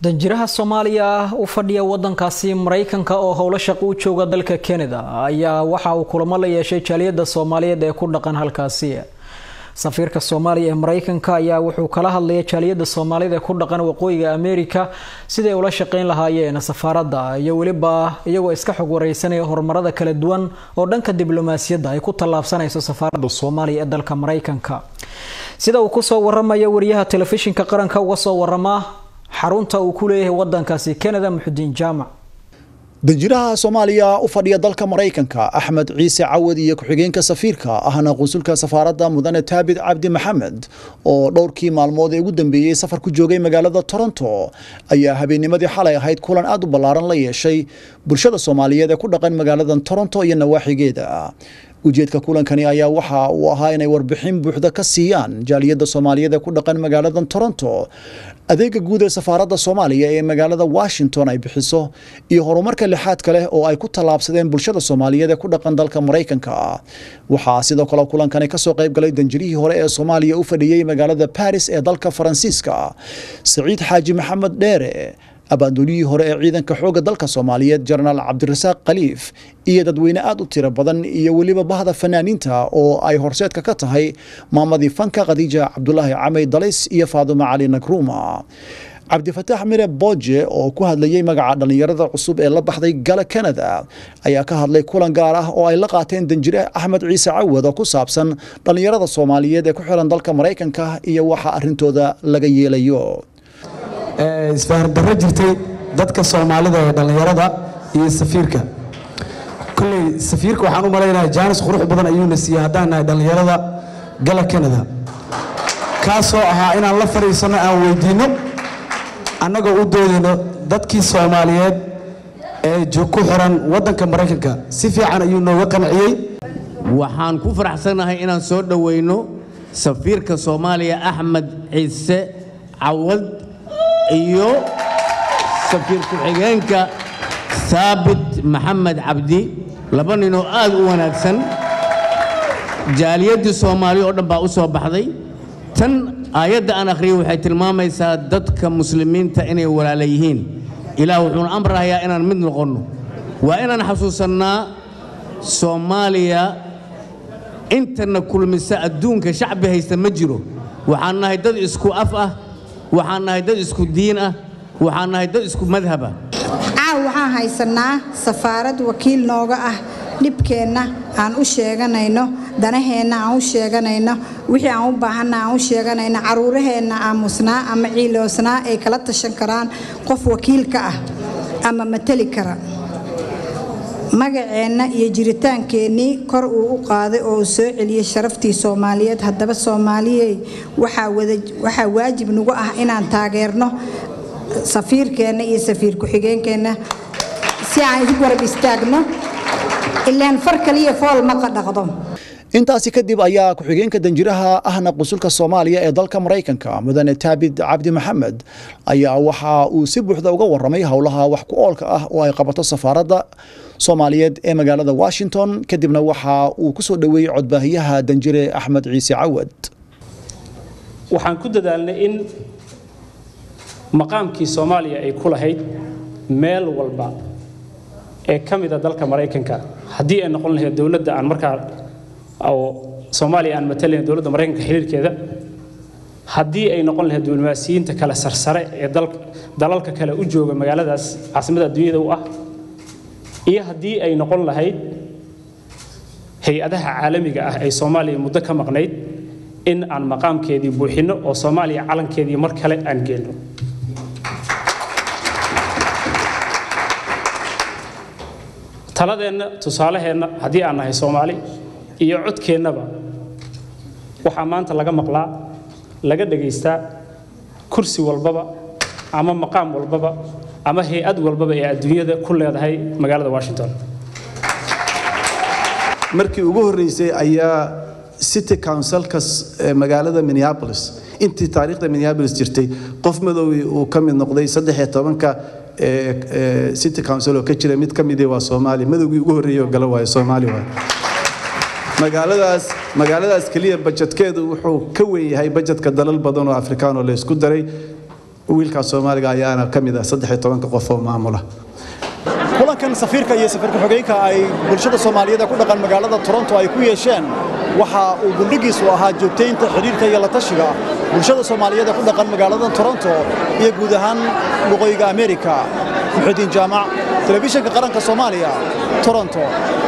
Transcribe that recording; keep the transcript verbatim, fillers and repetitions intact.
danjiraha Soomaaliya u fadhiya wadankaasi Mareykanka oo howlo shaqo u jooga dalka Canada ayaa waxa uu kulamo la yeeshay jaaliyada Soomaaliyeed ee ku dhaqan halkaasi. safiirka Soomaaliya ee Mareykanka ayaa wuxuu kala hadlayay jaaliyada Soomaaliyeed ee ku dhaqan waqooyiga Amerika sidii ay ula shaqeyn lahaayeen safaarada iyo waliba iyagoo iska xog wareysanaya horumarada kala duwan oo dhanka diblomaasiyadda ay ku tallaabsanayso safaarada Soomaaliya ee dalka Mareykanka. sida uu ku soo waramayo wariyaha telefishinka qaranka uga soo warama xarunta uu ku leeyahay wadankaasi Canada Muxudiin Jaamac. danjiraha Soomaaliya u fadhiya dalka Mareykanka Axmed Ciise Cawad iyo ku-xigeenka safiirka ahna qunsulka safaaradda Mudane Taabid Cabdi Maxamed oo dhowrkii maalmood ee ugu dambeeyay safar ku joogay magaalada Toronto ayaa habeennimadii xalay ahayd kulan aad u ballaaran la yeeshay bulshada Soomaaliyeed ee ku dhaqan magaalada Toronto iyo nawaaxigeeda. ujeedka kulankani ayaa waxa uu ahaa inay warbixin buuxda ka siiyaan jaaliyada Soomaaliyeed ee ku dhaqan magaalada Toronto adeega guud ee safaaradda Soomaaliya ee magaalada Washington ay bixiso iyo horumarka lixaad kale oo ay ku tallaabsadeen bulshada Soomaaliyeed ee ku dhaqan dalka Mareykanka. waxaa sidoo kale kulankani ka soo qayb galay danjirihii hore ee Soomaaliya u fadhiyay magaalada Paris ee dalka Faransiiska Saciid Xaaji Maxamed Dheere abaandooliyihii hore ee ciidanka xooga dalka Soomaaliyeed General Cabdirasaaq Khaliif iyo dadweyne aad u tiro badan iyo waliba bahda fanaaniinta oo ay horseedka ka tahay maamadii fanka Khadija Cabdullaahi Camay Dalays iyo Faaduma Cali Nakruma. Cabdifataax Mire Boje oo ku hadlayay magaca dhalinyarada cusub ee la baxday Gala Canada ayaa ka hadlay kulan gaar ah oo ay la qaateen danjire Axmed Ciise Cawad oo ku saabsan dhalinyarada Soomaaliyeed ee ku xiran dalka Mareykanka iyo waxa arintooda laga yeelayo. isfahamdarro jirtay dadka Soomaalida ee dhalinyarada iyo safiirka kulay safiirka waxaan u maleynayaa jaanis qurux badan ayuu na siiyay haddaan nahay dhalinyarada Gala Canada kaasoo ahaa inaan la fariisano aan weydiino annagoo u doodayno dadkii Soomaaliyeed ee ku xiran wadanka Mareykanka si fiican ayuu nooga qanciyay. waxaan ku faraxsanahay inaan soo dhaweyno safiirka Soomaaliya Axmed Ciise Cawad iyo safiir ku-xigeenka Taabid Maxamed Cabdi laba nin oo aad u wanaagsan jaaliyada Soomaaliya oo dhan baa u soo baxday. tan aayadda aan akhriyo waxay tilmaamaysaa dadka muslimiinta inay walaalo yihiin. ilaah wuxuu amrayaa inaan mid noqono waa inaan xasuusanaa Soomaaliya intana kulmisa adduunka shacbi haysta ma jiro. waxaan nahay dad isku af ah waxaan nahay dad isku diin ah waxaan nahay dad isku madhab ah. caaw waxaan haysanaa safaarad wakiil nooga ah dhibkeena aan u sheeganayno danaheena aan u sheeganayno wixii aan u baahanaa aan u sheeganayno caruuraheena aamusnaa ama ciiloosnaa ay kala tashan karaan qof wakiilka ah ama matali kara magaceena iyo jiritaankeenii kor uu u qaaday oo soo celiyay sharaftii Soomaaliyeed. haddaba Soomaaliyeed waxa wada waxa waajib nagu ah inaan taageerno safiirkeena iyo safiir ku-xigeenkeena si aan u garab istaagno ilaan far kaliya fool ma qadaqdo. intaasi kadib ayaa ku-xigeenka danjiraha ahna qunsulka Soomaaliya ee dalka Mareykanka Mudane Taabid Cabdi Maxamed ayaa waxa uu si buuxda uga waramay howlaha wax ku oolka ah oo ay qabato safaaradda Soomaaliyeed ee magaalada Washington. kadibna waxa uu ku soo dhaweeyay codbaahiyaha danjire Axmed Ciise Cawad. waxaan ku dadaalnay in maqaamkii Soomaaliya ay ku lahayd meel walba ee kamida dalka Mareykanka haddii ay noqon lahayd dawladda aan markaa oo Soomaaliya aan mataleen dawladda Mareykanka xiriirkeeda haddii ay noqon lahayd diblomaasiyiinta kala sarsare ee dalka dalalka kale u jooga magaaladaas caasimada adduunyada u ah iyo haddii ay noqon lahayd hay'adaha caalamiga ah ee Soomaaliya muddo ka maqnayd in aan maqaamkeedii buuxino oo Soomaaliya calankeedii mar kale aan geelno. taladeena tusaalaheena haddii aan nahay Soomaali iyo codkeennaba waxaa maanta laga maqlaa laga dhageystaa kursi walbaba ama maqaam walbaba ama hay'ad walbaba ee adduunyada ku leedahay magaalada Washington. markii ugu horeysay ayaa City Councilka magaalada Minneapolis intii taariikhda Minneapolis jirtay qof madow uu ka mid noqday saddex iyo tobanka City Council oo ka jira mid ka mid ah waa Soomaali madowgii ugu horeeyay oo gala waa Soomaali waa magaaladaas magaaladaas kaliya budgetkeedu wuxuu ka weyn yahay budgetka dalal badan oo Afrikaan oo la isku daray wiilkaas Soomaaliga ayaana kamid ah saddex iyo toban qof oo maamula kulankan safiirka iyo safiirka xogeenka ay bulshada Soomaaliyeed ku dhaqan magaalada Toronto ay ku yeesheen waxa uu guddigiisu ahaa joogteynta xiriirka iyo la tashiga bulshada Soomaaliyeed ku dhaqan magaalada Toronto iyo guud ahaan waqooyiga Amerika. Muxudiin Jaamac, telefishinka qaranka Soomaaliya, Toronto.